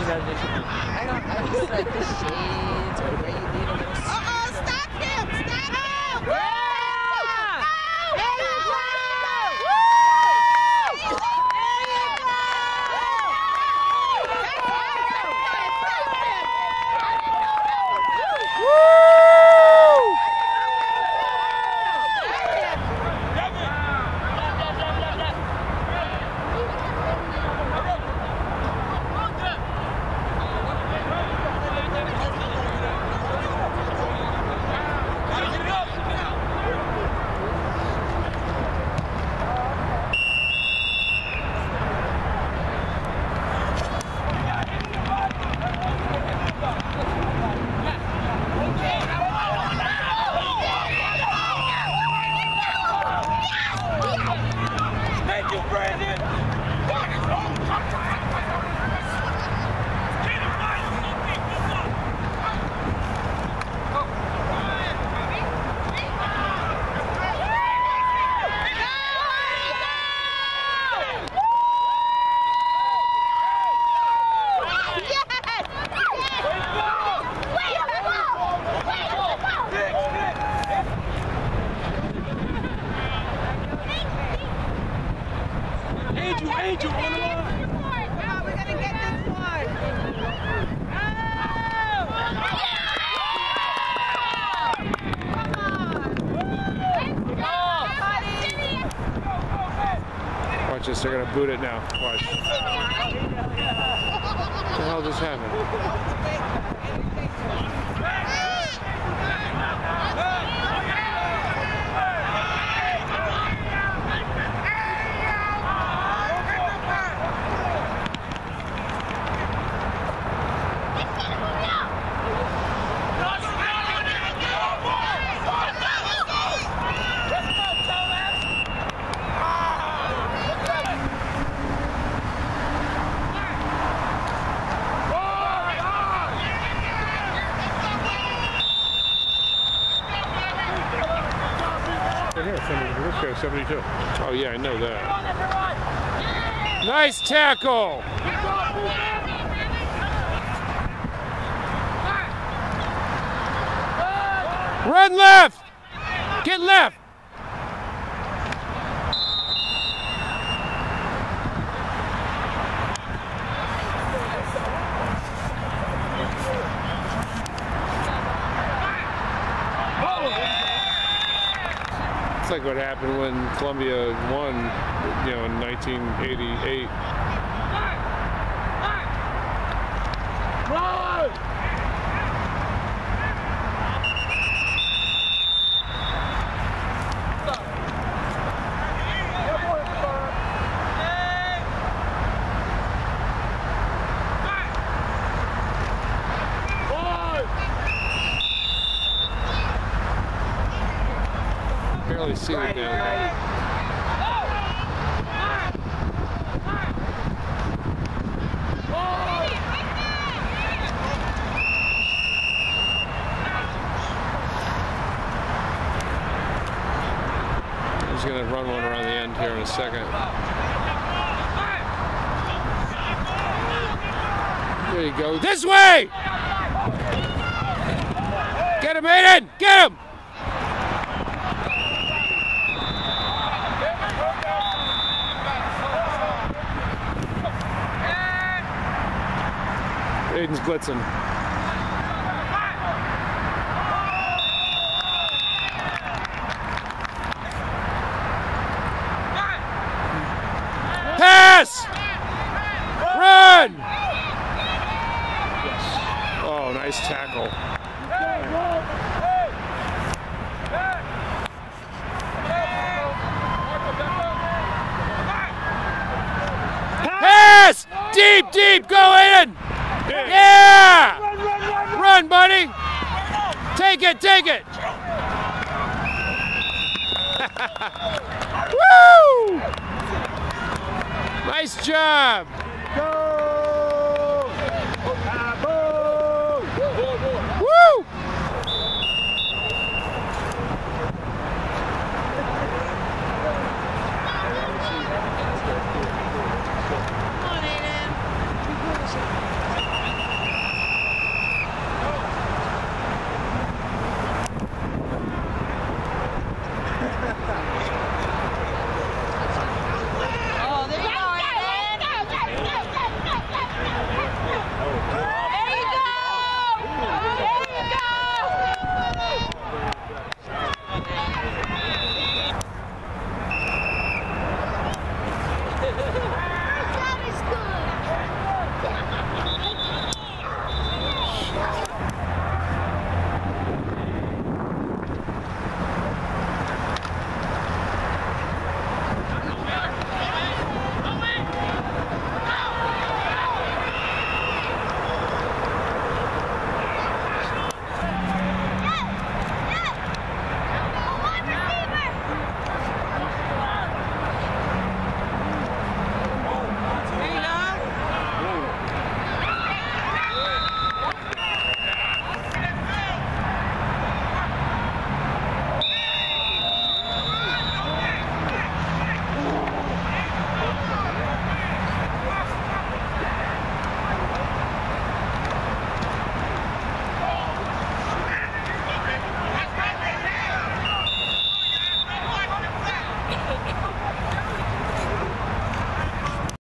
I just like the shades or where you leave a little. Stop him! Stop him! Angel, on the line. Come on, we're gonna get this one. Watch this, they're gonna boot it now. Watch. What the hell just happened? Here, 72. Oh yeah, I know that. Nice tackle. Run left. Get left. It's like what happened when Columbia won, you know, in 1988. Barely see it now. He's going to run one around the end here in a second. There you go. This way! Get him, Aiden! Get him! Aiden's blitzing. Pass! Run! Oh, nice tackle. Pass! Deep, deep, go in! Yeah! Run, buddy! Take it, take it! Woo! Nice job!